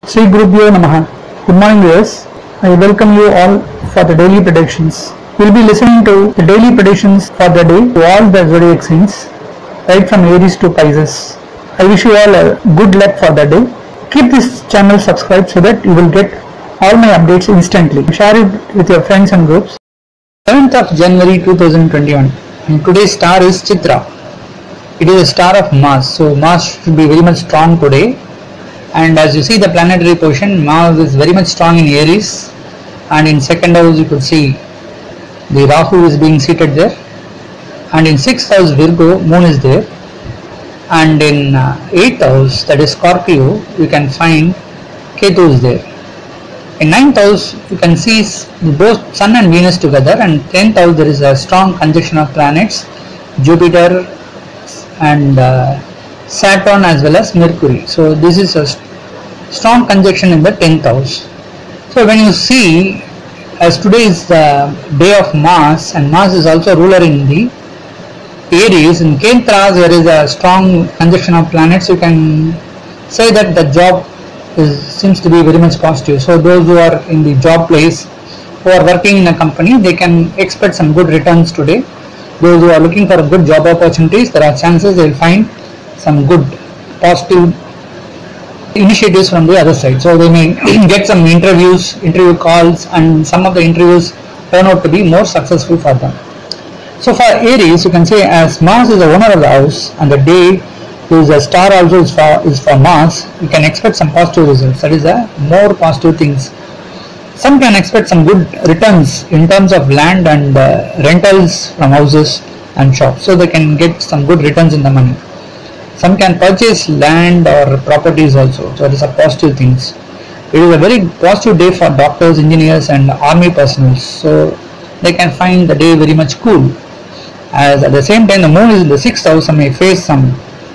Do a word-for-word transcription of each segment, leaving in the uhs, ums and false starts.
Sri Gurubhyo Namaha. Good morning viewers. I welcome you all for the daily predictions. We will be listening to the daily predictions for the day to all the zodiac signs, right from Aries to Pisces. I wish you all a good luck for the day. Keep this channel subscribed so that you will get all my updates instantly. Share it with your friends and groups. seventh of January two thousand twenty-one, and today's star is Chitra. It is a star of Mars, so Mars should be very much strong today. And as you see the planetary position, Mars is very much strong in Aries, and in second house you could see the Rahu is being seated there, and in sixth house Virgo, Moon is there, and in uh, eighth house, that is Scorpio, you can find Ketu is there. In ninth house you can see both Sun and Venus together, and tenth house there is a strong conjunction of planets, Jupiter and uh, Saturn as well as Mercury. So this is a strong conjunction in the tenth house. So when you see, as today is the day of Mars, and Mars is also ruler in the Aries, in Ketra there is a strong conjunction of planets, you can say that the job is, seems to be very much positive. So those who are in the job place, who are working in a company, they can expect some good returns today. Those who are looking for a good job opportunities, there are chances they will find some good positive initiatives from the other side. So they may get some interviews, interview calls, and some of the interviews turn out to be more successful for them. So for Aries, you can say, as Mars is the owner of the house and the day is a star also is for, is for Mars, you can expect some positive results. That is a more positive things. Some can expect some good returns in terms of land and uh, rentals from houses and shops. So they can get some good returns in the money. Some can purchase land or properties also. So it is a positive things. It is a very positive day for doctors, engineers and army personnel. So they can find the day very much cool. As at the same time the moon is in the sixth house, some may face some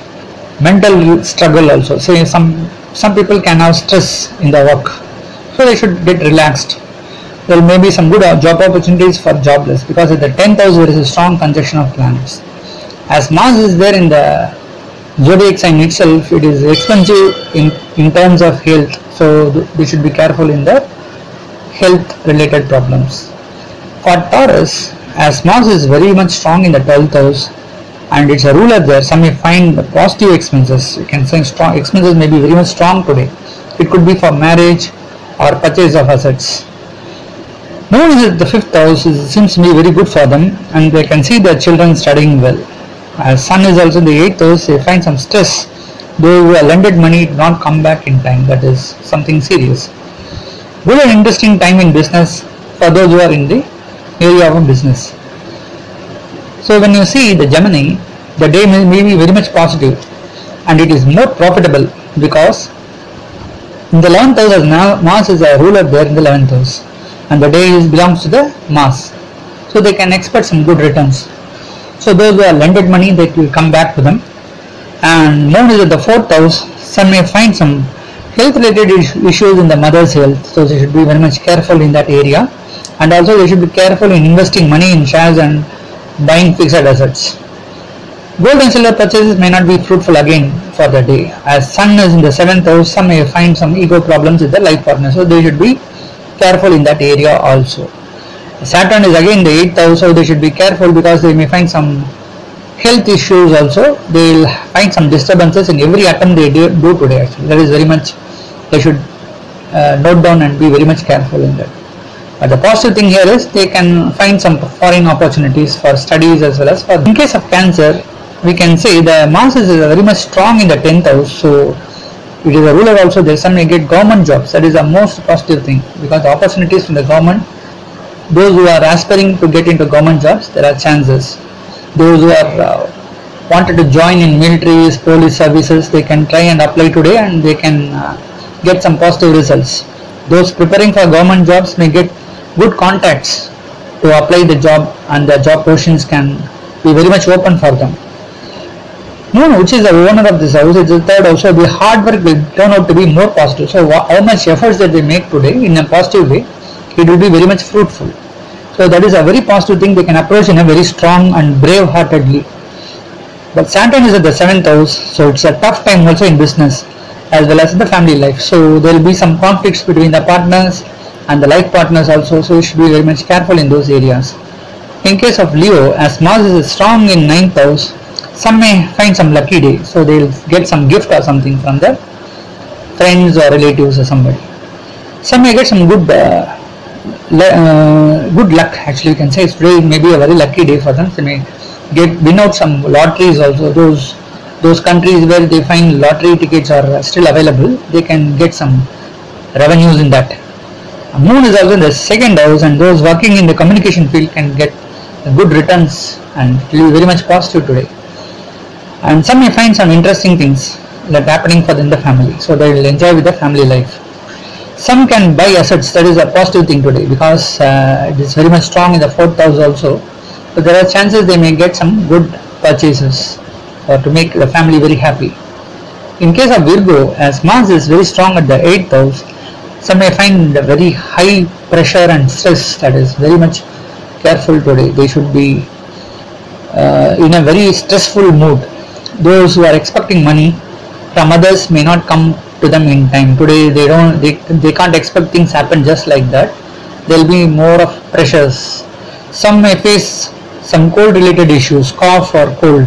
mental struggle also. So some, some people can have stress in the work. So they should get relaxed. There may be some good job opportunities for jobless, because at the tenth house there is a strong conjunction of planets. As Mars is there in the zodiac sign itself, it is expensive in, in terms of health. So they should be careful in the health related problems. For Taurus, as Mars is very much strong in the twelfth house and it's a ruler there, some may find the positive expenses. You can say strong expenses may be very much strong today. It could be for marriage or purchase of assets. Moon is at the fifth house, it seems to be very good for them, and they can see their children studying well. As Sun is also in the eighth house, they find some stress. Those who are lended money do not come back in time. That is something serious. Good and interesting time in business for those who are in the area of business. So when you see the Gemini, the day may, may be very much positive, and it is more profitable because in the eleventh house, as Mars is a ruler there in the eleventh house, and the day is belongs to the Mars. So they can expect some good returns. So those who are lended money, they will come back to them. And Moon is at the fourth house, some may find some health related issues in the mother's health. So they should be very much careful in that area. And also they should be careful in investing money in shares and buying fixed assets. Gold and silver purchases may not be fruitful again for the day. As Sun is in the seventh house, some may find some ego problems with the life partner. So they should be careful in that area also. Saturn is again in the eighth house, so they should be careful because they may find some health issues also. They will find some disturbances in every attempt they do, do today actually. That is very much, they should uh, note down and be very much careful in that. But the positive thing here is they can find some foreign opportunities for studies as well as for. In case of Cancer, we can say the Mars is very much strong in the tenth house, so it is a ruler also there. Some may get government jobs. That is the most positive thing, because the opportunities from the government, those who are aspiring to get into government jobs, there are chances. Those who are uh, wanted to join in military, police services, they can try and apply today and they can uh, get some positive results. Those preparing for government jobs may get good contacts to apply the job, and the job positions can be very much open for them. Moon, which is the owner of this house, is the third house, so the hard work will turn out to be more positive. So how much efforts that they make today in a positive way, it will be very much fruitful. So that is a very positive thing. They can approach in a very strong and brave heartedly. But Saturn is at the seventh house, so it's a tough time also in business. as well as the family life. So there will be some conflicts between the partners and the life partners also, so you should be very much careful in those areas. In case of Leo, as Mars is strong in ninth house, some may find some lucky day, so they will get some gift or something from their friends or relatives or somebody. Some may get some good uh, uh, good luck, actually you can say. It's today maybe a very lucky day for them. They may get win out some lotteries also. Those those countries where they find lottery tickets are still available, they can get some revenues in that. Moon is also in the second house, and those working in the communication field can get good returns, and it will be very much positive today. And some may find some interesting things that happening for them in the family, so they will enjoy with the family life. Some can buy assets, that is a positive thing today, because uh, it is very much strong in the fourth house also. So there are chances they may get some good purchases or to make the family very happy. In case of Virgo, as Mars is very strong at the eighth house, some may find very high pressure and stress, that is very much careful today. They should be uh, in a very stressful mood. Those who are expecting money from others may not come to them in time. Today they don't they, they can't expect things happen just like that. There will be more of pressures. Some may face some cold related issues, cough or cold.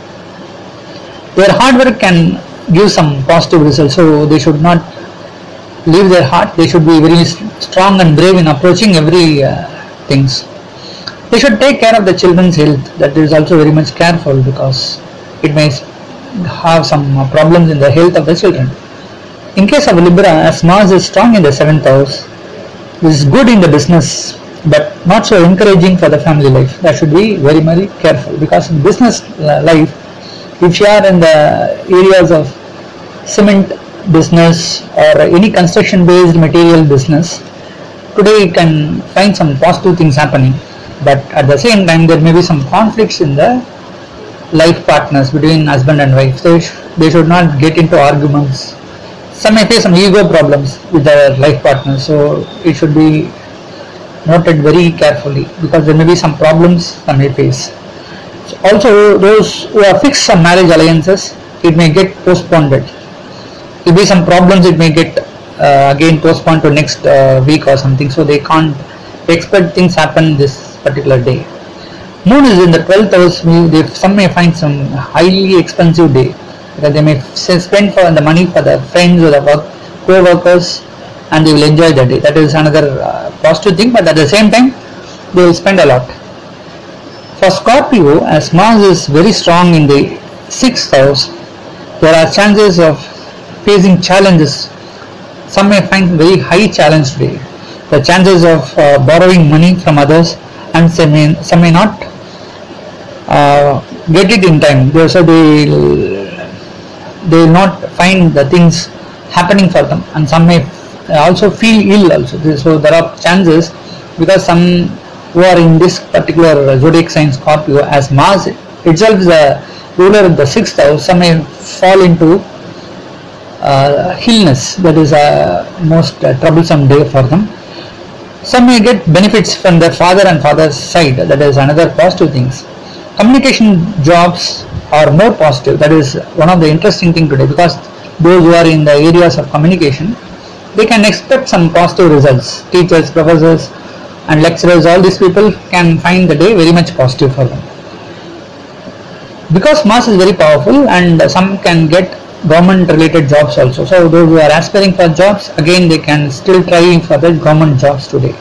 Their hard work can give some positive results, so they should not leave their heart. They should be very strong and brave in approaching every uh, things. They should take care of the children's health. That is also very much careful, because it may have some uh, problems in the health of the children. In case of Libra, as Mars is strong in the seventh house, this is good in the business, but not so encouraging for the family life. That should be very very careful, because in business uh, life, if you are in the areas of cement business or any construction based material business, today you can find some positive things happening, but at the same time there may be some conflicts in the life partners between husband and wife. So they should not get into arguments. Some may face some ego problems with their life partner, so it should be noted very carefully, because there may be some problems some may face. So also those who are fixed some marriage alliances, it may get postponed. There will be some problems, it may get uh, again postponed to next uh, week or something, so they can't expect things happen this particular day. Moon is in the twelfth house. They, some may find some highly expensive day, because they may spend for the money for the friends or the work, co-workers, and they will enjoy the day. That is another uh, positive thing, but at the same time they will spend a lot. For Scorpio, as Mars is very strong in the sixth house, there are chances of facing challenges. Some may find very high challenge today. The chances of uh, borrowing money from others, and some may, some may not uh, get it in time. So they will, they will not find the things happening for them, and some may also feel ill also. So there are chances, because some who are in this particular zodiac sign Scorpio, as Mars itself is a ruler of the sixth house, some may fall into uh, illness. That is a most uh, troublesome day for them. Some may get benefits from their father and father's side. That is another positive things. Communication jobs are more positive. That is one of the interesting thing today, because those who are in the areas of communication, they can expect some positive results. Teachers, professors and lecturers, all these people can find the day very much positive for them. Because Mars is very powerful, and some can get government related jobs also. So those who are aspiring for jobs, again they can still try for the government jobs today.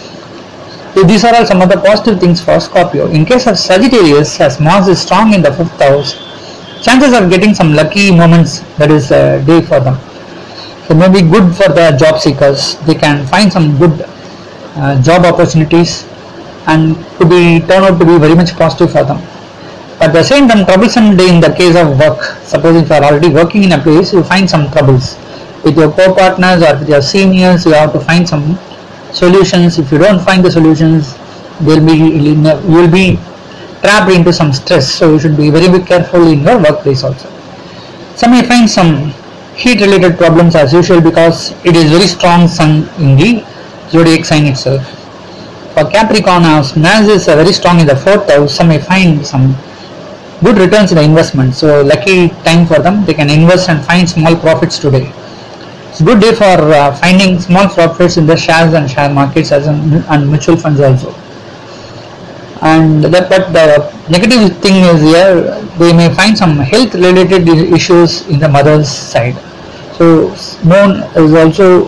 So these are all some of the positive things for Scorpio. In case of Sagittarius, as Mars is strong in the fifth house, chances of getting some lucky moments, that is a day for them. So maybe good for the job seekers. They can find some good uh, job opportunities, and to be turn out to be very much positive for them. At the same time, troublesome day in the case of work. Suppose if you are already working in a place, you find some troubles with your co-partners or with your seniors. You have to find some solutions. If you don't find the solutions, there will be you will be trapped into some stress. So you should be very, very careful in your workplace also. Some may find some heat related problems as usual, because it is very strong sun in the zodiac sign itself. For Capricorn, as Mars is very strong in the fourth house, some may find some good returns in the investment. So lucky time for them. They can invest and find small profits today. It's a good day for uh, finding small profits in the shares and share markets as in, and mutual funds also. And that, but the negative thing is here, they may find some health related issues in the mother's side. So moon is also,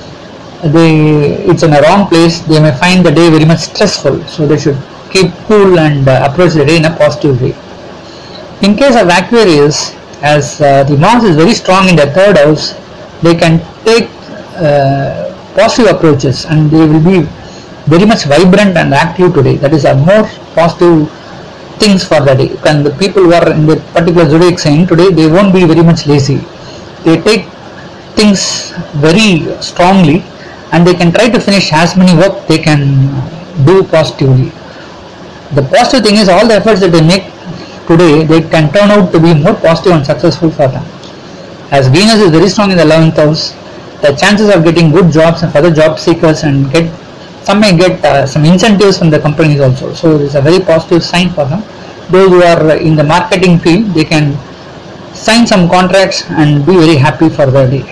they it's in a wrong place. They may find the day very much stressful. So they should keep cool and uh, approach the day in a positive way. In case of Aquarius, as uh, the Mars is very strong in the third house, they can take uh, positive approaches and they will be very much vibrant and active today. That is a more positive things for the day. And the people who are in the particular zodiac sign today, they won't be very much lazy. They take things very strongly and they can try to finish as many work they can do positively. The positive thing is all the efforts that they make today, they can turn out to be more positive and successful for them. As Venus is very strong in the eleventh house, the chances of getting good jobs and for the job seekers and get some may get uh, some incentives from the companies also. So it's a very positive sign for them. Those who are in the marketing field, they can sign some contracts and be very happy for the day.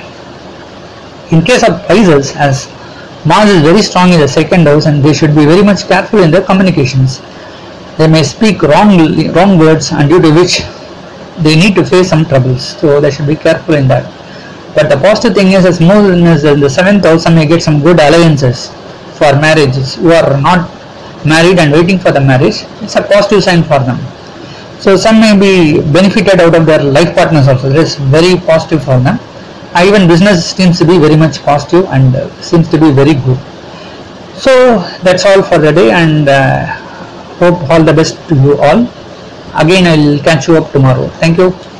In case of Pisces, as Mars is very strong in the second house and they should be very much careful in their communications. They may speak wrong, wrong words and due to which they need to face some troubles. So they should be careful in that. But the positive thing is, as Moon is in the seventh house, some may get some good alliances for marriages who are not married and waiting for the marriage. It's a positive sign for them. So some may be benefited out of their life partners also. It is very positive for them. Uh, even business seems to be very much positive and uh, seems to be very good. So that's all for the day, and uh, hope all the best to you all. Again, I will catch you up tomorrow. Thank you.